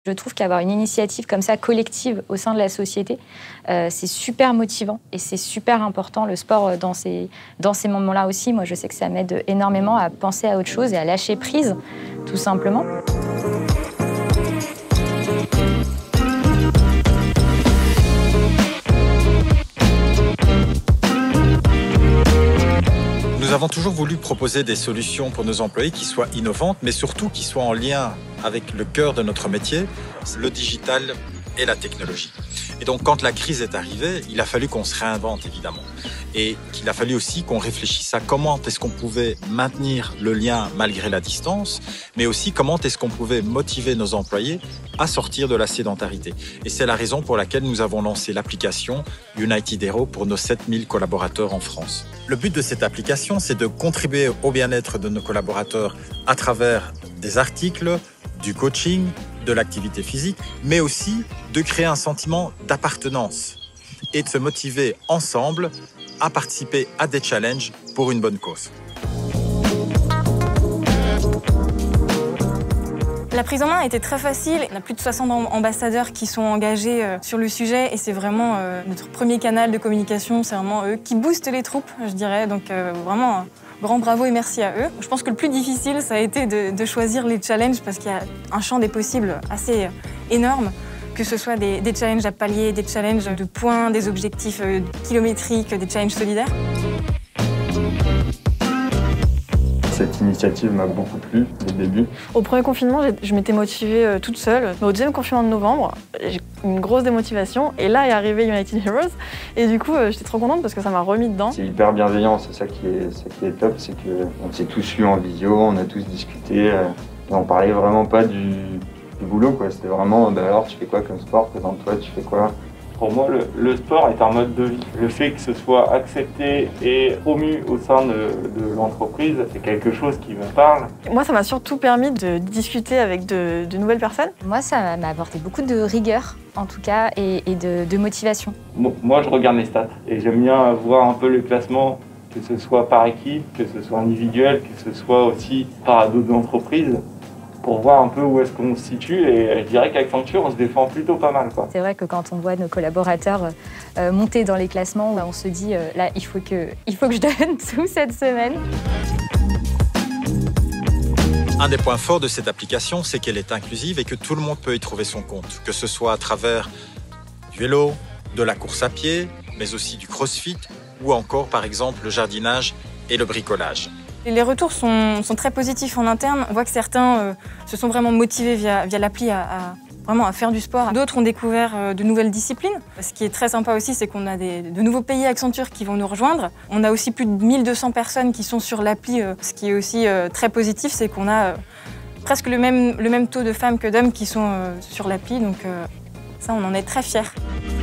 Je trouve qu'avoir une initiative comme ça, collective, au sein de la société, c'est super motivant et c'est super important, le sport, dans ces moments-là aussi. Moi, je sais que ça m'aide énormément à penser à autre chose et à lâcher prise, tout simplement. Nous avons toujours voulu proposer des solutions pour nos employés qui soient innovantes, mais surtout qui soient en lien avec le cœur de notre métier, le digital et la technologie. Et donc, quand la crise est arrivée, il a fallu qu'on se réinvente, évidemment. Et qu'il a fallu aussi qu'on réfléchisse à comment est-ce qu'on pouvait maintenir le lien malgré la distance, mais aussi comment est-ce qu'on pouvait motiver nos employés à sortir de la sédentarité. Et c'est la raison pour laquelle nous avons lancé l'application United Hero pour nos 7000 collaborateurs en France. Le but de cette application, c'est de contribuer au bien-être de nos collaborateurs à travers des articles, du coaching, de l'activité physique, mais aussi de créer un sentiment d'appartenance et de se motiver ensemble à participer à des challenges pour une bonne cause. La prise en main a été très facile. On a plus de 60 ambassadeurs qui sont engagés sur le sujet et c'est vraiment notre premier canal de communication. C'est vraiment eux qui boostent les troupes, je dirais. Donc vraiment, grand bravo et merci à eux. Je pense que le plus difficile, ça a été de choisir les challenges parce qu'il y a un champ des possibles assez énorme. Que ce soit des challenges à palier, des challenges de points, des objectifs kilométriques, des challenges solidaires. Cette initiative m'a beaucoup plu dès le début. Au premier confinement, je m'étais motivée toute seule. Mais au deuxième confinement de novembre, j'ai eu une grosse démotivation. Et là est arrivé United Heroes. Et du coup, j'étais trop contente parce que ça m'a remis dedans. C'est hyper bienveillant, c'est ça qui est top. C'est qu'on s'est tous eu en visio, on a tous discuté. Et on parlait vraiment pas du boulot, quoi. C'était vraiment, alors tu fais quoi comme sport, présente-toi, tu fais quoi. Pour moi, le sport est un mode de vie. Le fait que ce soit accepté et promu au sein de l'entreprise, c'est quelque chose qui me parle. Moi, ça m'a surtout permis de discuter avec de nouvelles personnes. Moi, ça m'a apporté beaucoup de rigueur, en tout cas, et de motivation. Moi, je regarde les stats et j'aime bien voir un peu le classement, que ce soit par équipe, que ce soit individuel, que ce soit aussi par d'autres entreprises, pour voir un peu où est-ce qu'on se situe. Et je dirais qu'Accenture, on se défend plutôt pas mal, quoi. C'est vrai que quand on voit nos collaborateurs monter dans les classements, on se dit là, il faut que je donne tout cette semaine. Un des points forts de cette application, c'est qu'elle est inclusive et que tout le monde peut y trouver son compte, que ce soit à travers du vélo, de la course à pied, mais aussi du crossfit ou encore, par exemple, le jardinage et le bricolage. Les retours sont très positifs en interne. On voit que certains se sont vraiment motivés via l'appli à faire du sport. D'autres ont découvert de nouvelles disciplines. Ce qui est très sympa aussi, c'est qu'on a de nouveaux pays Accenture qui vont nous rejoindre. On a aussi plus de 1200 personnes qui sont sur l'appli. Ce qui est aussi très positif, c'est qu'on a presque le même taux de femmes que d'hommes qui sont sur l'appli. Donc ça, on en est très fiers.